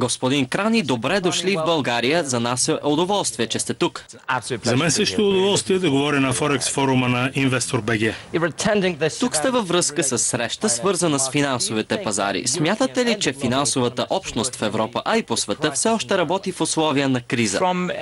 Господин Крани, добре дошли в България. За нас е удоволствие, че сте тук. За мен също е удоволствие да говоря на Форекс форума на Investor.bg. Тук сте във връзка с среща, свързана с финансовите пазари. Смятате ли, че финансовата общност в Европа, а и по света, все още работи в условия на криза?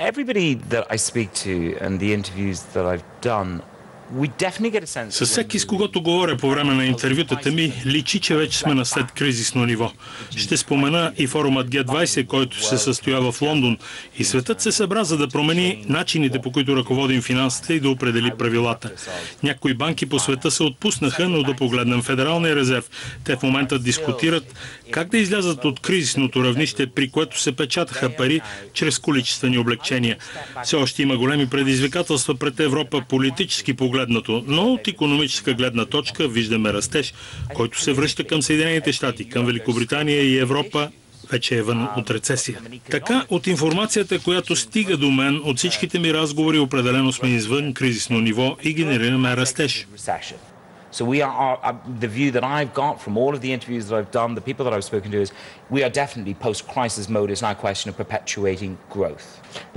С всеки, с когото говоря по време на интервютата ми, личи, че вече сме на след кризисно ниво. Ще спомена и форумът G20, който се състоя в Лондон, и светът се събра, за да промени начините, по които ръководим финансите и да определи правилата. Някои банки по света се отпуснаха, но да погледнем Федералния резерв. Те в момента дискутират как да излязат от кризисното равнище, при което се печатаха пари чрез количествени облегчения. Все още има големи предизвикателства пред Европа, политически погледнато, но от икономическа гледна точка виждаме растеж, който се връща към Съединените щати, към Великобритания и Европа вече е вън от рецесия. Така, от информацията, която стига до мен, от всичките ми разговори, определено сме извън кризисно ниво и генерираме растеж. So the view that I've got from all of the interviews that I've done, the people that I've spoken to is we are definitely post-crisis mode. It's now a question of perpetuating growth.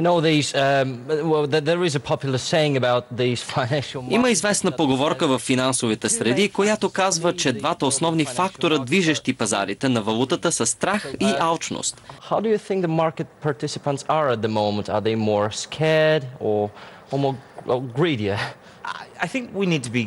There is a popular saying about these financial markets. Има известна поговорка в финансовите среди, която казва, че двата основни фактора, движещи пазарите на валутата, са страх и алчност. How do you think the market participants are at the moment? Are they more scared or more greedier? I think we need to be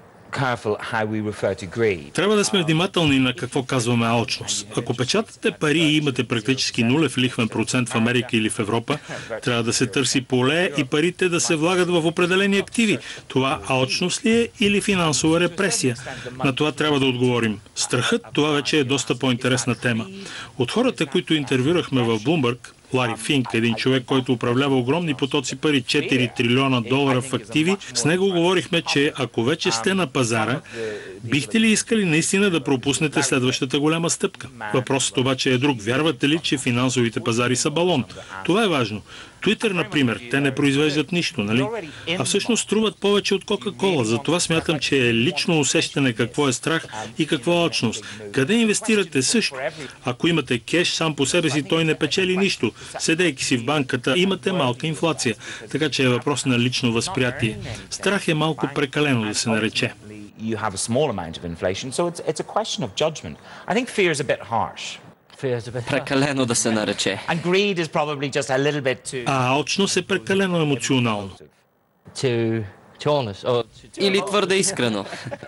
Трябва да сме внимателни на какво казваме алчност. Ако печатате пари и имате практически нулев лихвен процент в Америка или в Европа, трябва да се търси поле и парите да се влагат в определени активи. Това алчност ли е или финансова репресия? На това трябва да отговорим. Страхът, това вече е доста по-интересна тема. От хората, които интервюрахме в Bloomberg, Лари Финк, един човек, който управлява огромни потоци пари, 4 трилиона долара в активи, с него говорихме, че ако вече сте на пазара, бихте ли искали наистина да пропуснете следващата голяма стъпка? Въпросът обаче е друг. Вярвате ли, че финансовите пазари са балон? Това е важно. Twitter, например, те не произвеждат нищо, нали? А всъщност струват повече от Кока-Кола. Затова смятам, че е лично усещане какво е страх и какво е алчност. Къде инвестирате също? Ако имате кеш, сам по себе си той не печели нищо. Седейки си в банката, имате малка инфлация. Така че е въпрос на лично възприятие. Страх е малко прекалено да се нарече. Прекалено да се нарече. А алчност е прекалено емоционално. Или твърде искрено.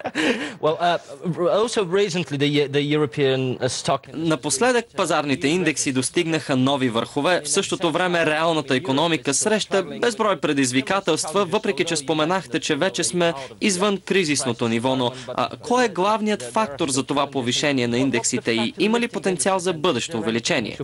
Напоследък пазарните индекси достигнаха нови върхове. В същото време реалната икономика среща безброй предизвикателства, въпреки че споменахте, че вече сме извън кризисното ниво. Но кой е главният фактор за това повишение на индексите и има ли потенциал за бъдещо увеличение?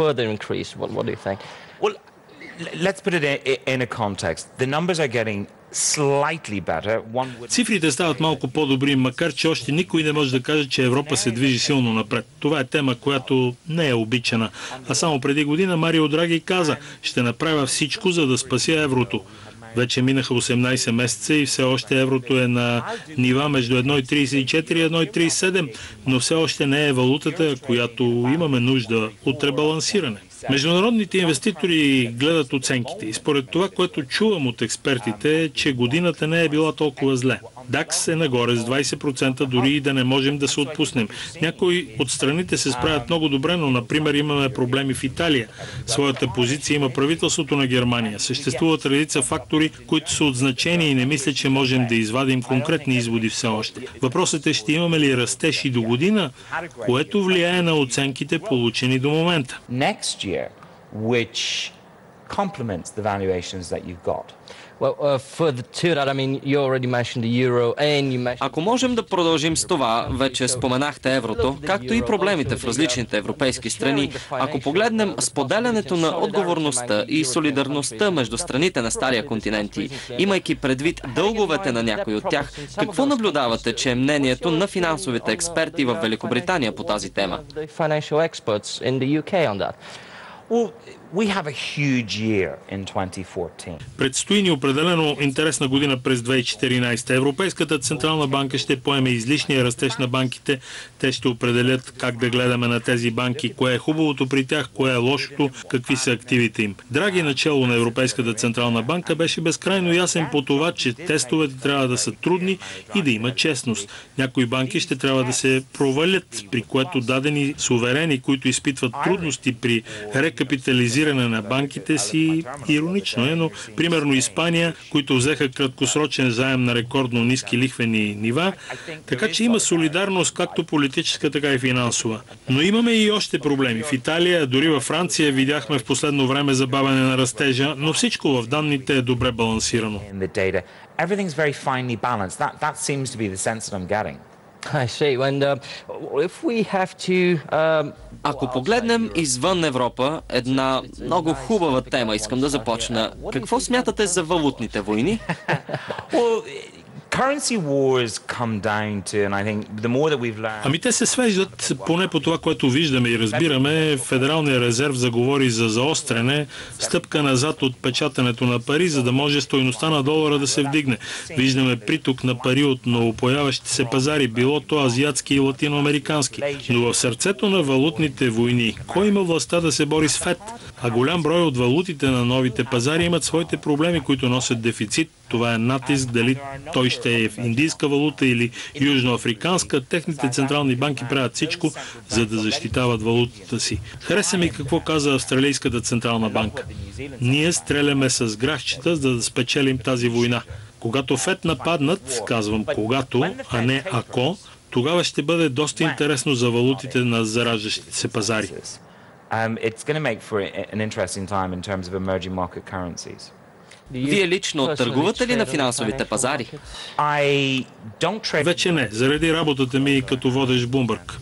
Let's put it in a context. The numbers are getting slightly better. Цифрите стават малко по-добри, макар че още никой не може да каже, че Европа се движи силно напред. Това е тема, която не е обичана. А само преди година Марио Драги каза, ще направя всичко, за да спася еврото. Вече минаха 18 месеца и все още еврото е на нива между 1,34 и 1,37, но все още не е валутата, която имаме нужда от ребалансиране. Международните инвеститори гледат оценките и според това, което чувам от експертите, е, че годината не е била толкова зле. ДАКС е нагоре с 20%, дори и да не можем да се отпуснем. Някои от страните се справят много добре, но, например, имаме проблеми в Италия. Своята позиция има правителството на Германия. Съществуват редица фактори, които са от значение и не мисля, че можем да извадим конкретни изводи все още. Въпросът е, ще имаме ли растеж и до година, което влияе на оценките, получени до момента. Which complements the valuations that you've got. Ако можем да продължим с това, вече споменахте еврото, както и проблемите в различните европейски страни, ако погледнем споделянето на отговорността и солидарността между страните на Стария континент, имайки предвид дълговете на някои от тях, какво наблюдавате, че е мнението на финансовите експерти в Великобритания по тази тема? We have a huge year in 2014. Предстои ни определено интересна година през 2014. Европейската централна банка ще поеме излишния растеж на банките. Те ще определят как да гледаме на тези банки, кое е хубавото при тях, кое е лошото, какви са активите им. Драги, начало на Европейската централна банка беше безкрайно ясен по това, че тестовете трябва да са трудни и да има честност. Някои банки ще трябва да се провалят, при което дадени суверени, които изпитват трудности при рекапитализиране на банките си, иронично е, но примерно Испания, които взеха краткосрочен заем на рекордно ниски лихвени нива, така че има солидарност както политическа, така и финансова. Но имаме и още проблеми. В Италия, дори във Франция видяхме в последно време забавяне на растежа, но всичко в данните е добре балансирано. Ако погледнем извън Европа, една много хубава тема искам да започна. Какво смятате за валутните войни? Ами те се свеждат, поне по това, което виждаме и разбираме, Федералния резерв заговори за заострене, стъпка назад от печатането на пари, за да може стойността на долара да се вдигне. Виждаме приток на пари от новопояващи се пазари, било то азиатски и латиноамерикански. Но в сърцето на валутните войни, кой има властта да се бори с ФЕД? А голям брой от валутите на новите пазари имат своите проблеми, които носят дефицит. Това е натиск, дали той ще е в индийска валута или южноафриканска. Техните централни банки правят всичко, за да защитават валутата си. Хареса ми какво каза Австралийската централна банка. Ние стреляме с грахчета, за да спечелим тази война. Когато ФЕД нападнат, казвам когато, а не ако, тогава ще бъде доста интересно за валутите на зараждащите се пазари. It's going to make for an interesting time in terms of emerging market currencies. Вие лично търгувате ли на финансовите пазари? Вече не, заради работата ми като водещ Bloomberg.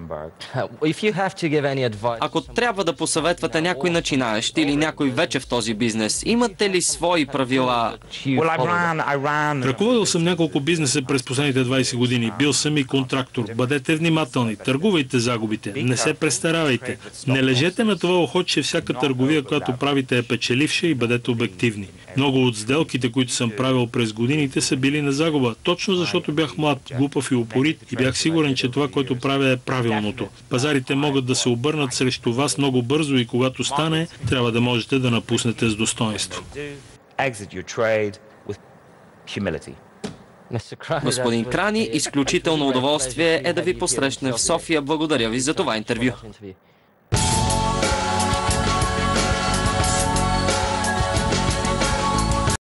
Ако трябва да посъветвате някой начинаещ или някой вече в този бизнес, имате ли свои правила? Ръководил съм няколко бизнеса през последните 20 години. Бил съм и контрактор. Бъдете внимателни, търгувайте загубите, не се престаравайте. Не лежете на това ухо, че всяка търговия, която правите, е печеливша, и бъдете обективни. Много от сделките, които съм правил през годините, са били на загуба, точно защото бях млад, глупав и упорит и бях сигурен, че това, което правя, е правилното. Пазарите могат да се обърнат срещу вас много бързо и когато стане, трябва да можете да напуснете с достоинство. Господин Крани, изключително удоволствие е да ви посрещне в София. Благодаря ви за това интервю.